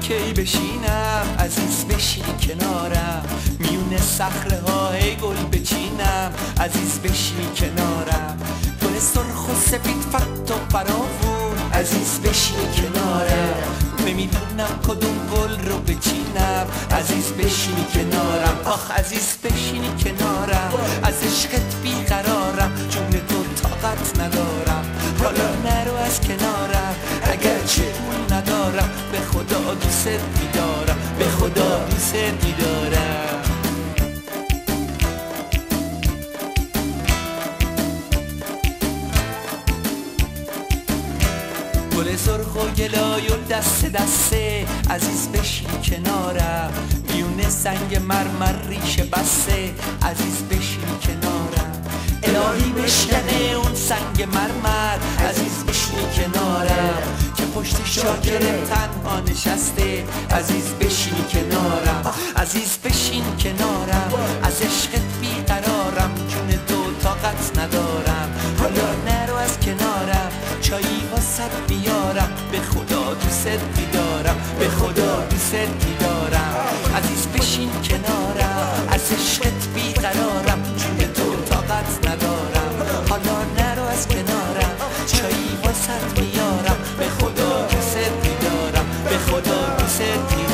کی بشینم عزیز بشین کنارم، میونه صخره های گل بچینم عزیز بشین کنارم، گل سرخ و سفید فت و فراوون عزیز بشین کنارم، نمیدونم کدوم گل رو بچینم عزیز بشین کنارم، آخ عزیز بشین کنارم، از عشقت بیقرارم، جون تو طاقت ندارم، حالا نرو از کنارم، اگرچه پول ندارم، به خدا دوست می‌دارم، به خدا دوست می‌دارم. گل سرخ و گلایل دست دسته عزیز بشین کنارم، میونه سنگ مرمر ریشه بسته عزیز بشین کنارم، الهی بشکنه اون سنگ مرمر عزیز بشین کنارم، که پشت شاکر تنها نشسته عزیز بشین کنارم، عزیز بشین کنارم، از عشقت بیقرارم، جون تو طاقت ندارم، حالا نرو از کنارم، چایی واسد بیارم، به خدا دوست می‌دارم، به خدا دوست می‌دارم، عزیز بشین کنارم، از عشقت بیقرارم، جون تو طاقت ندارم، حالا نرو از کنارم، چایی واسد بیارم، به خدا دوست می‌دارم، به خدا دوست می‌دارم.